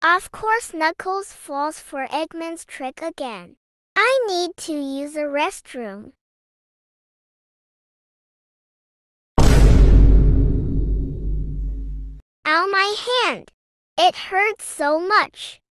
Of course Knuckles falls for Eggman's trick again. I need to use a restroom. Ow, my hand! It hurts so much.